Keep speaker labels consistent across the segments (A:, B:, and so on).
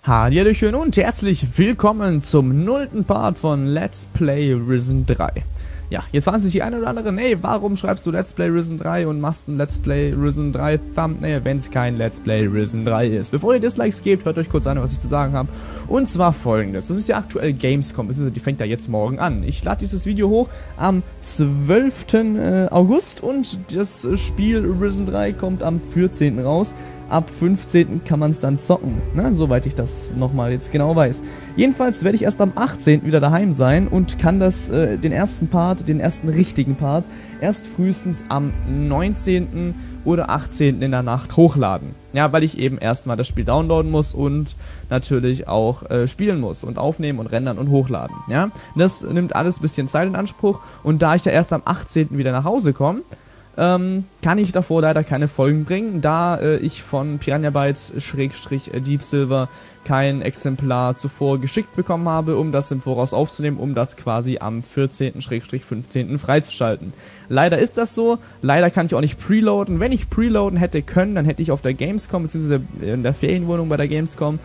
A: Hallöchen und herzlich willkommen zum 0. Part von Let's Play Risen 3. Ja, jetzt fragen sich die eine oder andere, hey, warum schreibst du Let's Play Risen 3 und machst ein Let's Play Risen 3 Thumbnail, wenn es kein Let's Play Risen 3 ist? Bevor ihr Dislikes gebt, hört euch kurz an, was ich zu sagen habe. Und zwar folgendes, das ist ja aktuell Gamescom, beziehungsweise die fängt ja jetzt morgen an. Ich lade dieses Video hoch am 12. August und das Spiel Risen 3 kommt am 14. raus. Ab 15. kann man es dann zocken, ne? Soweit ich das nochmal jetzt genau weiß. Jedenfalls werde ich erst am 18. wieder daheim sein und kann den ersten richtigen Part, erst frühestens am 19. oder 18. in der Nacht hochladen. Ja, weil ich eben erstmal das Spiel downloaden muss und natürlich auch spielen muss und aufnehmen und rendern und hochladen. Ja, das nimmt alles ein bisschen Zeit in Anspruch und da ich ja erst am 18. wieder nach Hause komme, kann ich davor leider keine Folgen bringen, da ich von Piranha Bytes Deep Silver kein Exemplar zuvor geschickt bekommen habe, um das im Voraus aufzunehmen, um das quasi am 14.-15. freizuschalten. Leider ist das so, leider kann ich auch nicht preloaden. Wenn ich preloaden hätte können, dann hätte ich auf der Gamescom, beziehungsweise in der Ferienwohnung bei der Gamescom,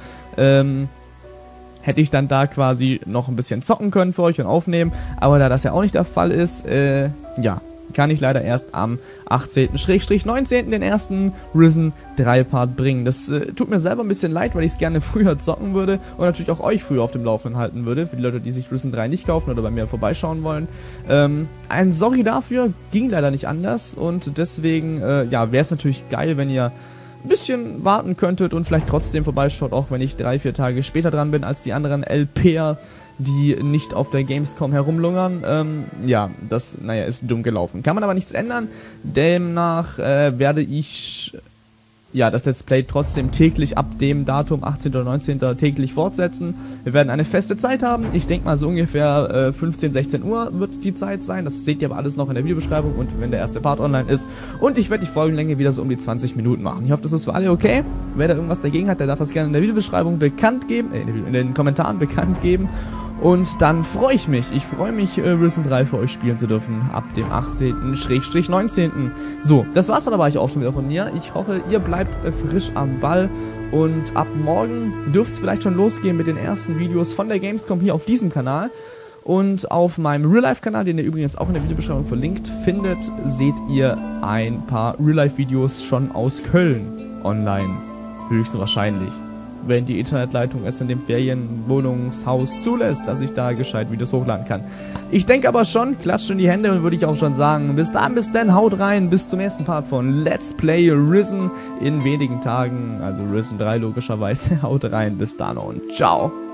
A: hätte ich dann da quasi noch ein bisschen zocken können für euch und aufnehmen, aber da das ja auch nicht der Fall ist, ja, kann ich leider erst am 18.-19. den ersten Risen 3 Part bringen. Das tut mir selber ein bisschen leid, weil ich es gerne früher zocken würde und natürlich auch euch früher auf dem Laufenden halten würde, für die Leute, die sich Risen 3 nicht kaufen oder bei mir vorbeischauen wollen. Ein Sorry dafür, ging leider nicht anders und deswegen, ja, wäre es natürlich geil, wenn ihr ein bisschen warten könntet und vielleicht trotzdem vorbeischaut, auch wenn ich 3-4 Tage später dran bin als die anderen LPer, die nicht auf der Gamescom herumlungern. Ja, das, naja, ist dumm gelaufen. Kann man aber nichts ändern. Demnach werde ich ja das Let's Play trotzdem täglich ab dem Datum 18. oder 19. täglich fortsetzen. Wir werden eine feste Zeit haben. Ich denke mal so ungefähr 15, 16 Uhr wird die Zeit sein. Das seht ihr aber alles noch in der Videobeschreibung und wenn der erste Part online ist. Und ich werde die Folgenlänge wieder so um die 20 Minuten machen. Ich hoffe, das ist für alle okay. Wer da irgendwas dagegen hat, der darf das gerne in der Videobeschreibung bekannt geben, in den Kommentaren bekannt geben. Und dann freue ich mich. Ich freue mich, Risen 3 für euch spielen zu dürfen. Ab dem 18.-19. So, das war's dann aber auch schon wieder von mir. Ich hoffe, ihr bleibt frisch am Ball. Und ab morgen dürfte es vielleicht schon losgehen mit den ersten Videos von der Gamescom hier auf diesem Kanal. Und auf meinem Real-Life-Kanal, den ihr übrigens auch in der Videobeschreibung verlinkt findet, seht ihr ein paar Real-Life-Videos schon aus Köln online. Höchstwahrscheinlich. Wenn die Internetleitung es in dem Ferienwohnungshaus zulässt, dass ich da gescheit Videos hochladen kann. Ich denke aber schon, klatscht in die Hände und würde ich auch schon sagen, bis dann, haut rein, bis zum ersten Part von Let's Play Risen in wenigen Tagen, also Risen 3 logischerweise, haut rein, bis dann und ciao.